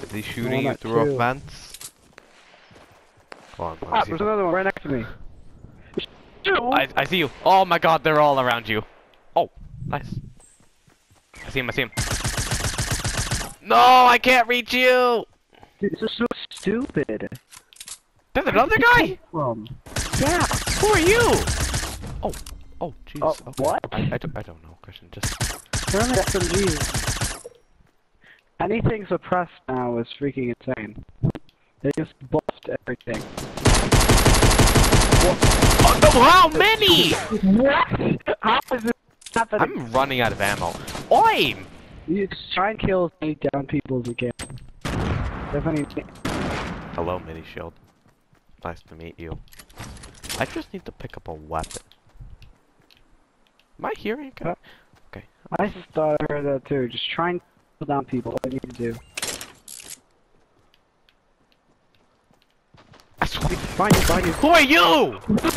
Is he shooting you not through a two. fence? Hold on, let me Ah, see there's if another one right next to me. I see you. Oh my god, they're all around you. Oh, nice. I see him, I see him. No, I can't reach you! Dude, this is so stupid. There's another guy? Yeah. Who are you? Oh, jeez. Oh, Okay. what? I don't know, Christian, just... They're only SMGs. Anything suppressed now is freaking insane. They just buffed everything. Oh, no, how many? What? How is this happening? I'm running out of ammo. Oi! You just try and kill as many down people as you can. If any... Hello, mini shield. Nice to meet you. I just need to pick up a weapon. Am I hearing? Okay. I just thought I heard that too. Just try and kill down people. What you need to do. Find you. Who are you?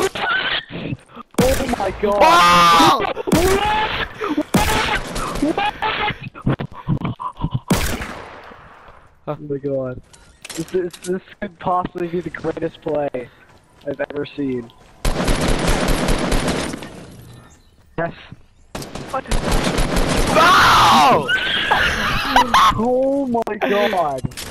Oh my god! Oh my god. This could possibly be the greatest play I've ever seen. Yes. What? No! Oh my god!